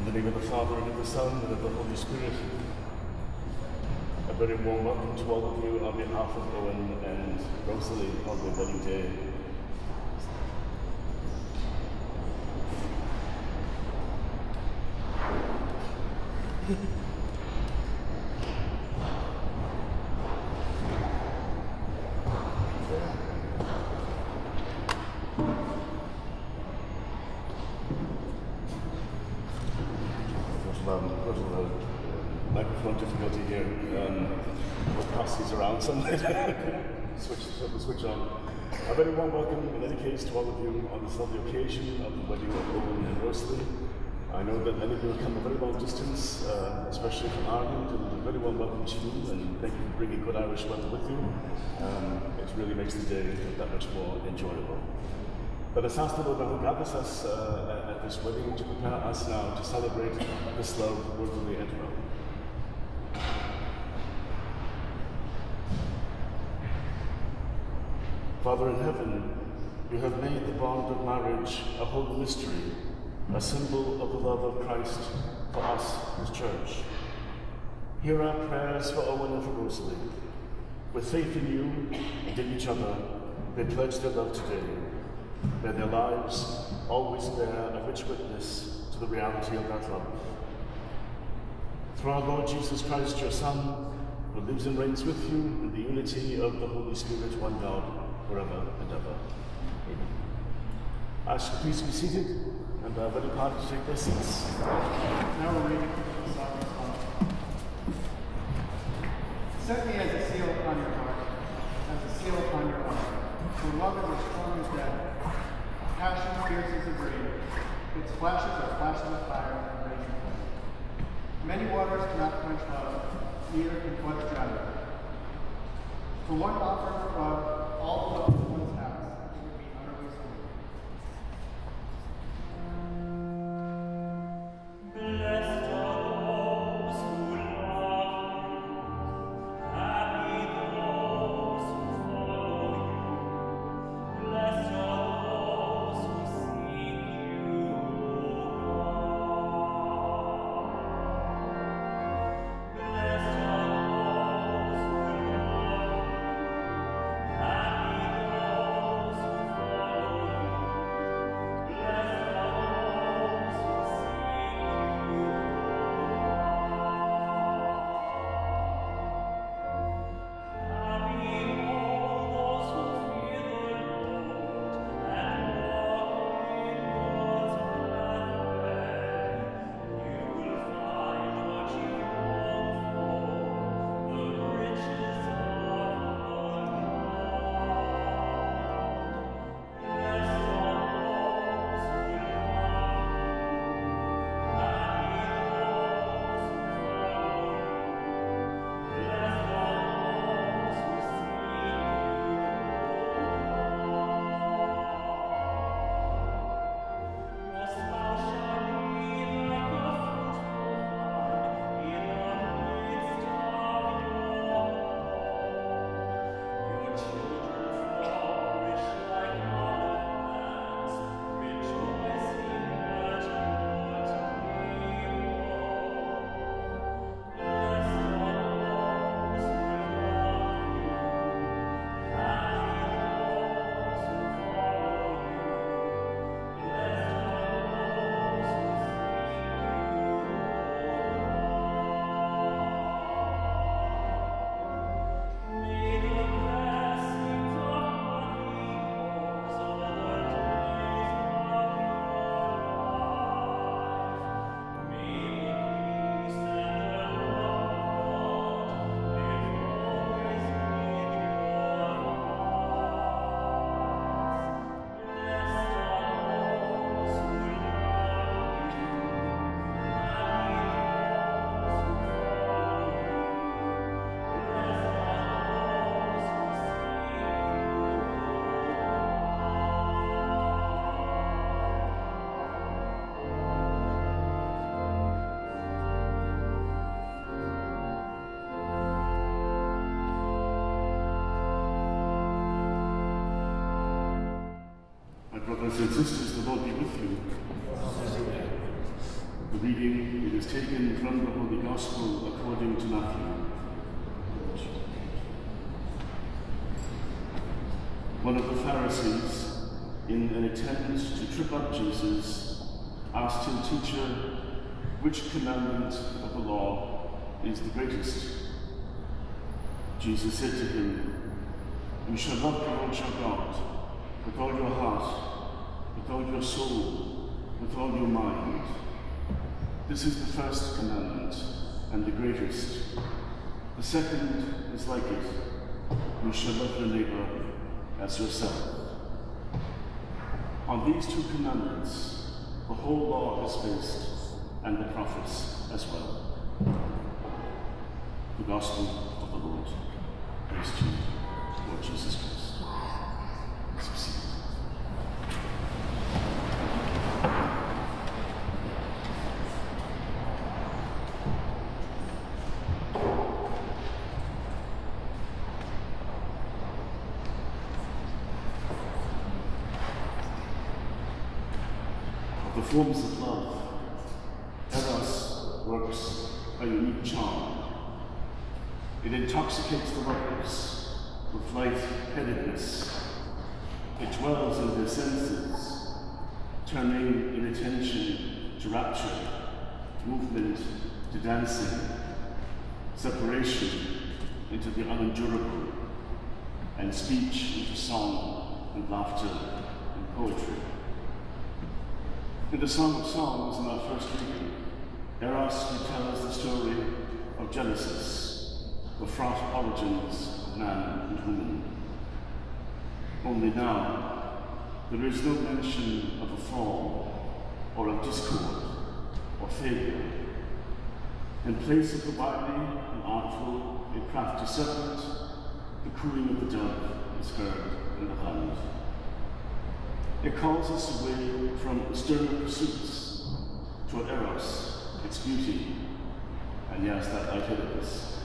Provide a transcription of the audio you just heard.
the name of the Father, and of the Son, and of the Holy Spirit. A very warm welcome to all of you on behalf of Owen and Rosalie on their wedding day. Microphone difficulty here. We'll pass these around somewhere. switch on. A very warm welcome, in any case, to all of you on this lovely occasion of the wedding of Owen and Rosalie. I know that many of you have come a very long distance, especially from Ireland, and a very warm welcome to you, and thank you for bringing good Irish weather with you. It really makes the day that much more enjoyable. But let's ask the Lord who gathers us at this wedding to prepare us now to celebrate this love worthily and well. Father in heaven, you have made the bond of marriage a holy mystery, a symbol of the love of Christ for us, his church. Hear our prayers for Owen and for Rosalie. With faith in you and in each other, they pledge their love today. May their lives always bear a rich witness to the reality of that love. Through our Lord Jesus Christ, your Son, who lives and reigns with you in the unity of the Holy Spirit, one God, forever and ever. Amen. I shall please be seated, and our wedding party to take their seats. Now we're reading the Psalm. Set me as a seal upon your heart, as a seal upon your heart. For love is as strong as death. Passion pierces the brain. Its flashes are flashes of fire and raging flame. Many waters cannot quench love, neither can floods drown it. For one offered for love, all the love of one's house, it would be utterly sweet. Blessed are those who love you, happy those who follow you. Blessed are those who seek you, O God. Blessed are those who love you, happy those who Brothers and sisters, the Lord be with you. The reading, it is taken from the Holy Gospel according to Matthew. One of the Pharisees, in an attempt to trip up Jesus, asked him, "Teacher, which commandment of the law is the greatest?" Jesus said to him, "You shall love the Lord your God with all your heart, with all your soul, with all your mind. This is the first commandment and the greatest. The second is like it. You shall love your neighbor as yourself." On these two commandments, the whole law is based, and the prophets as well. The Gospel of the Lord. Praise to you, Lord Jesus Christ. Succeed. Of the forms of love, Eros works a unique charm. It intoxicates the lovers with light-headedness. It dwells in their senses, turning inattention to rapture, movement to dancing, separation into the unendurable, and speech into song and laughter and poetry. In the Song of Songs, in our first reading, Eros retells the story of Genesis, the fraught origins of man and woman. Only now, there is no mention of a fall, or of discord, or failure. In place of the wily and artful and crafty serpent, the cooing of the dove is heard in the land. It calls us away from sterner pursuits to Eros, its beauty, and yes, that lightheadedness.